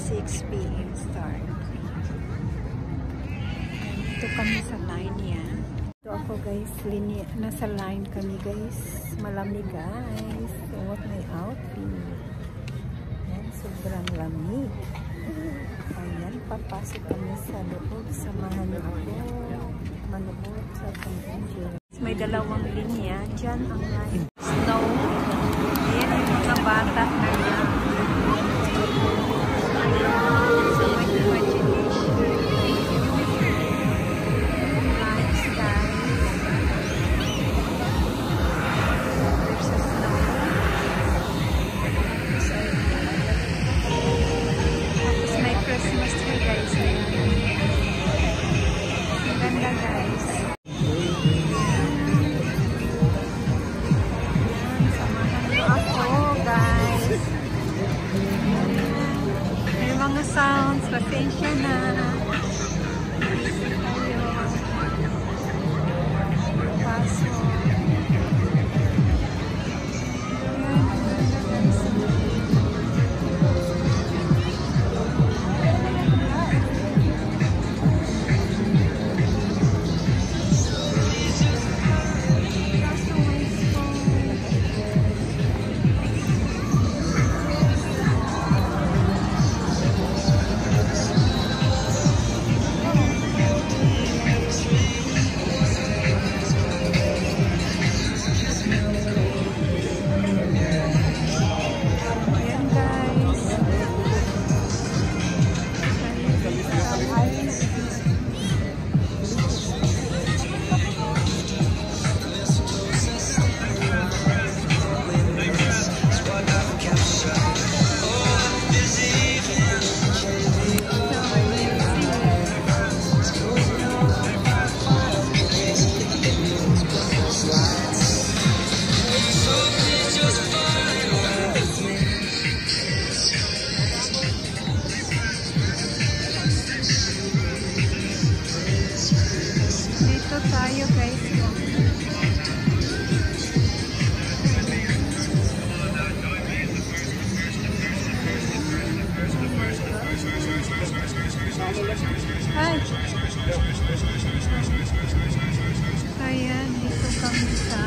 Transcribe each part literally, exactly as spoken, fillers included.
six p m start. Dito kami sa line niya. Ito ako guys, linya, nasa line kami guys. Malamig guys. Suot may outfit. Yan, sobrang lamig. Ayan, papasok kami sa loob. Samahan niyo ako manood sa pang-enjoy. May dalawang linya. Diyan ang line. Snow. Ayan yung mga bata na yan. So much imagination. Nice guys. There's a snow. Tapos may Christmas tree guys. Ang ganda guys. Sounds, pasensya na. Tayo. Paso. Tayo guys. Hi. Ayan, dito kami sa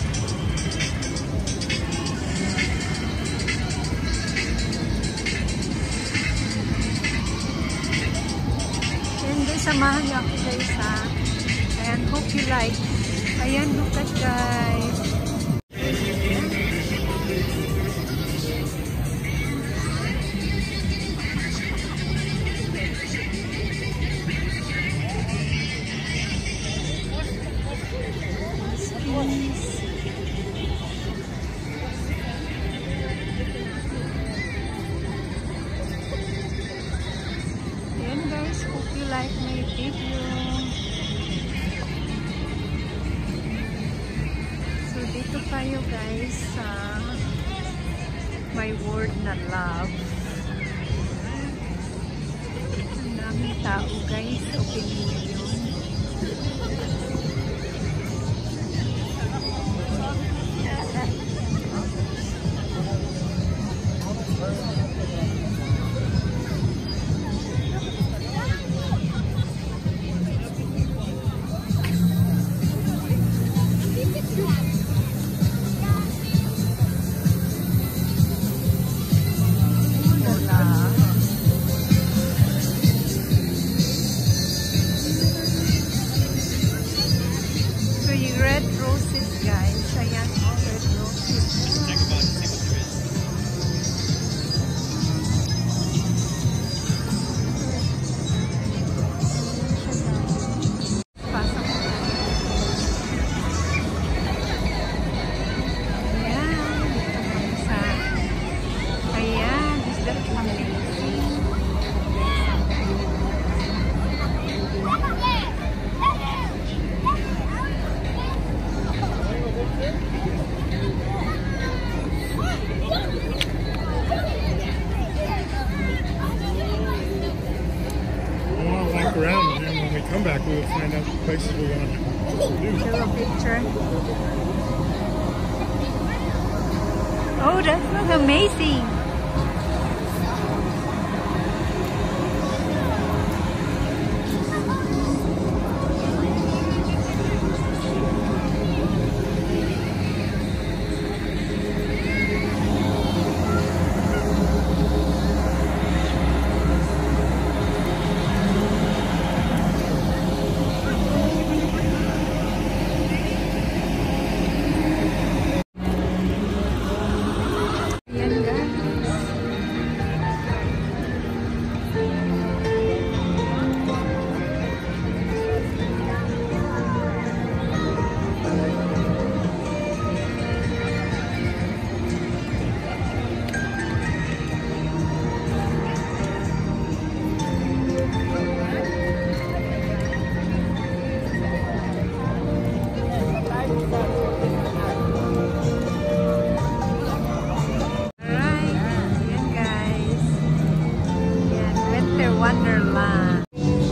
ayan guys, samahan niyo ako guys ha. And hope you like. Ayan, look at guys. Ayan guys, hope you like my video. Dito tayo guys sa my word na love. Ang daming tao guys, opinion. Around, and when we come back, we will find out the places we want to do. Show a picture. Oh, that looks amazing. Wonderland.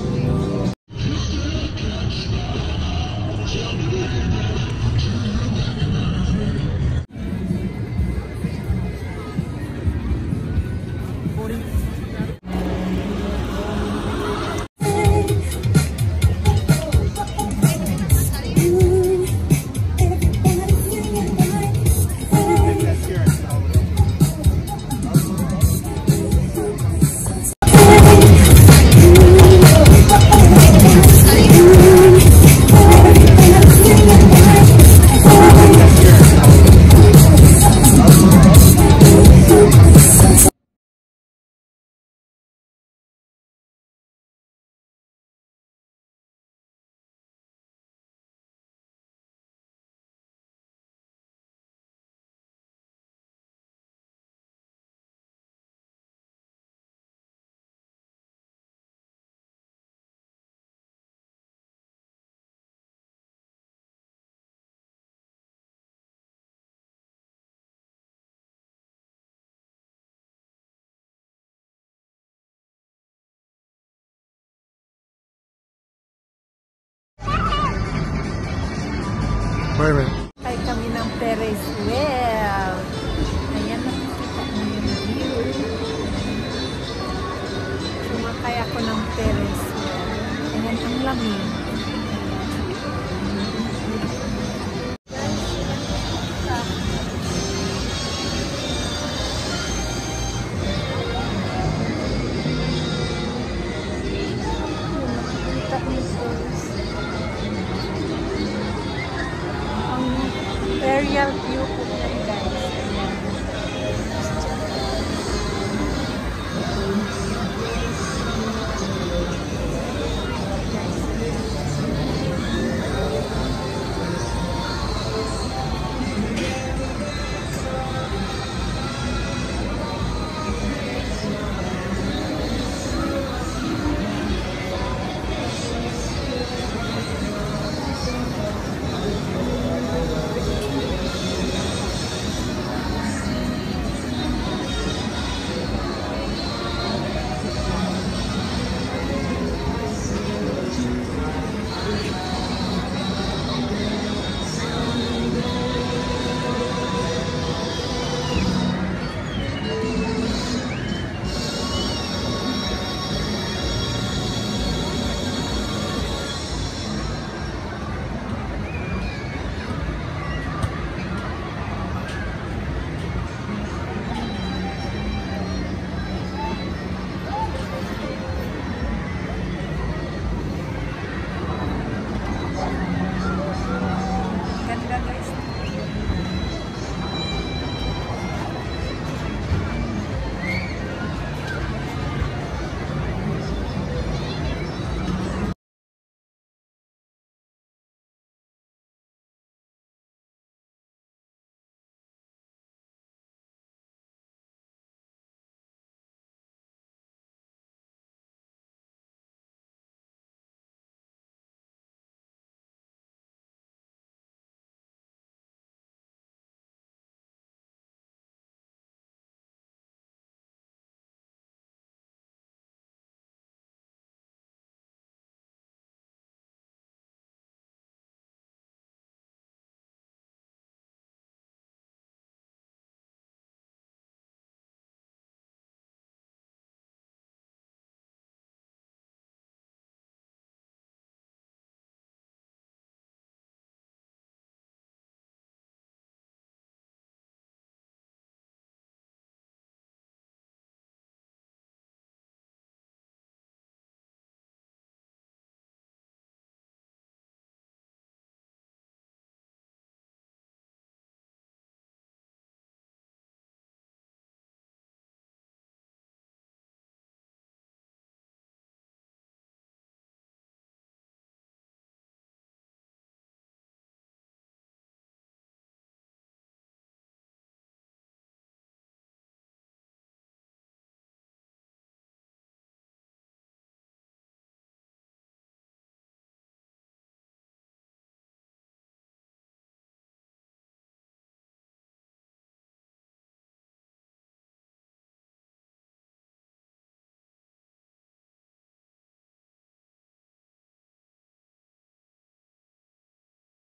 Wait a minute. Kay kami ng Ferris wheel. Ayan, nakikita niyo yung view. Sumakay ako ng Ferris wheel. Ayan, ang lamig.